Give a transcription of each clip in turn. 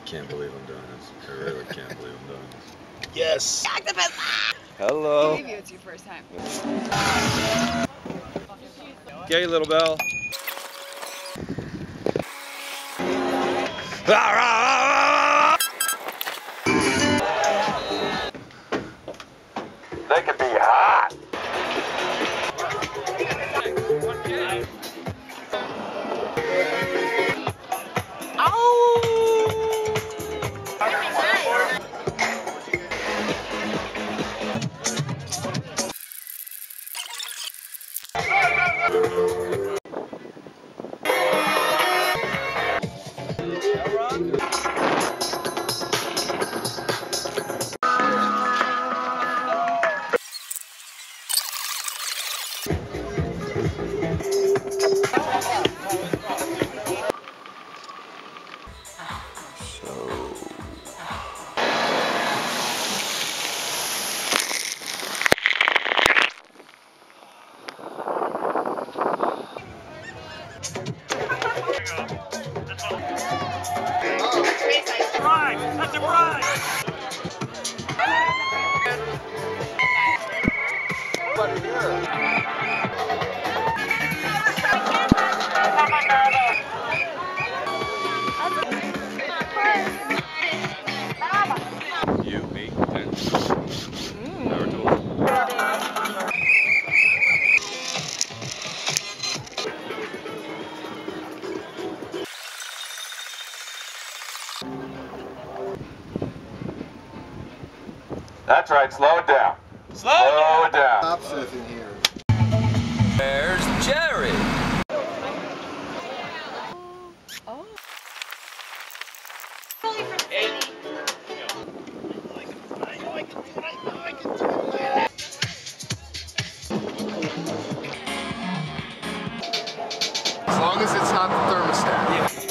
can't believe I'm doing this. I really can't believe I'm doing this. Yes! Octopus! Hello! Maybe it's your first time. Gay little bell. They can be hot! That's a prize! You, me, 10. Power tools. That's right, slow it down. Slow it down. Stop surfing here. There's Jerry. Oh. As long as it's not the thermostat.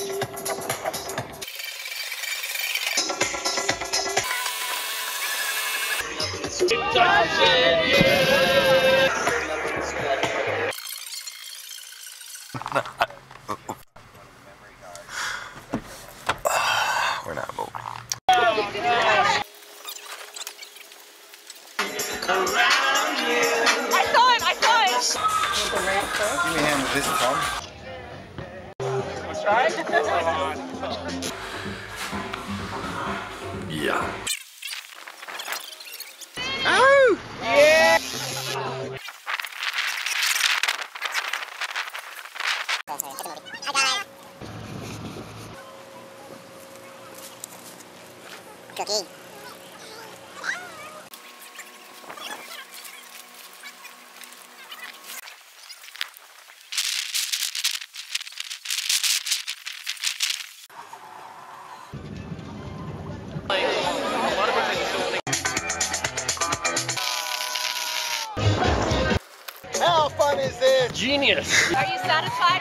We're not moving. I saw it! I saw it! Give me a hand with this thumb. Yeah. Cookie. How fun is this? Genius. Are you satisfied?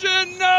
Virgin, no!